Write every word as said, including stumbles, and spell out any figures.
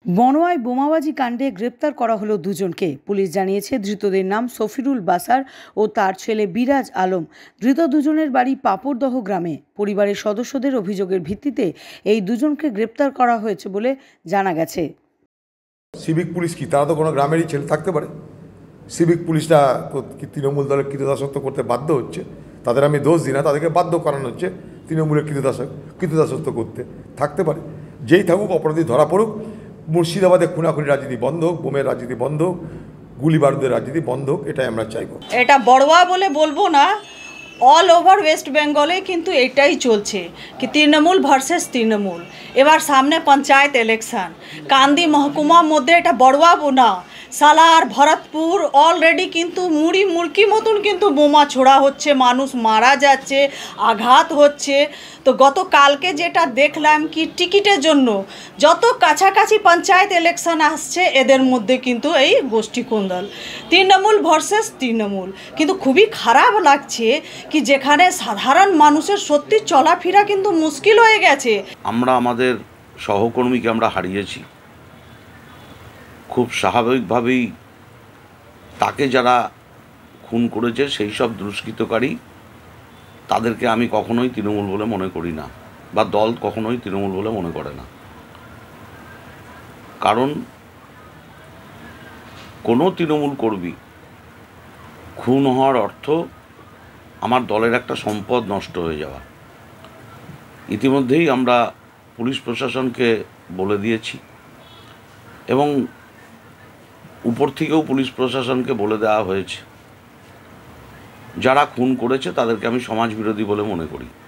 বনওয়ায় বোমাবাজি কাণ্ডে গ্রেপ্তার করা হলো দুজনকে। পুলিশ জানিয়েছে ধৃতদের নাম সফিরুল বাসার ও তার ছেলে বিরাজ আলম। ধৃত দুজনের বাড়ি পাপড়দহ গ্রামে। পরিবারের সদস্যদের অভিযোগের ভিত্তিতে এই দুজনকে গ্রেপ্তার করা হয়েছে বলে জানা গেছে। সিভিক পুলিশ কি তারা তো কোনো গ্রামেরই ছেলে থাকতে পারে। সিভিক পুলিশটা কি তৃণমূল দলের কৃতদাসত্ব করতে বাধ্য হচ্ছে? তাদের আমি দোষ দিই না, তাদেরকে বাধ্য করানো হচ্ছে তৃণমূলের কৃতদাস কৃতদাসত্ব করতে। থাকতে পারে, যেই থাকুক অপরাধী ধরা পড়ুক। মুর্শিদাবাদে খুনাখুনি রাজনীতি বন্ধ হোক, বোমের রাজনীতি বন্ধ হোক, গুলি বারুদের রাজনীতি বন্ধ হোক, এটাই আমরা চাইব। এটা বড়োয়া বলে বলবো না, অল ওভার ওয়েস্ট বেঙ্গলে কিন্তু এটাই চলছে কি তৃণমূল ভার্সেস তৃণমূল। এবার সামনে পঞ্চায়েত ইলেকশন, কান্দি মহকুমার মধ্যে এটা বড়োয়া না, সালার ভরতপুর অলরেডি কিন্তু মুড়ি মুড়কি মতন কিন্তু বোমা ছোড়া হচ্ছে, মানুষ মারা যাচ্ছে, আঘাত হচ্ছে। তো গতকালকে যেটা দেখলাম কি টিকিটের জন্য যত কাছাকাছি পঞ্চায়েত ইলেকশন আসছে এদের মধ্যে কিন্তু এই গোষ্ঠী কোন্দল, তৃণমূল ভার্সেস তৃণমূল। কিন্তু খুবই খারাপ লাগছে কি যেখানে সাধারণ মানুষের সত্যি চলাফেরা কিন্তু মুশকিল হয়ে গেছে। আমরা আমাদের সহকর্মীকে আমরা হারিয়েছি। খুব স্বাভাবিকভাবেই তাকে যারা খুন করেছে সেই সব দুষ্কৃতকারী, তাদেরকে আমি কখনোই তৃণমূল বলে মনে করি না, বা দল কখনোই তৃণমূল বলে মনে করে না। কারণ কোনো তৃণমূল কর্মী খুন হওয়ার অর্থ আমার দলের একটা সম্পদ নষ্ট হয়ে যাওয়া। ইতিমধ্যেই আমরা পুলিশ প্রশাসনকে বলে দিয়েছি এবং উপর থেকেও পুলিশ প্রশাসনকে বলে দেওয়া হয়েছে, যারা খুন করেছে তাদেরকে আমি সমাজবিরোধী বলে মনে করি।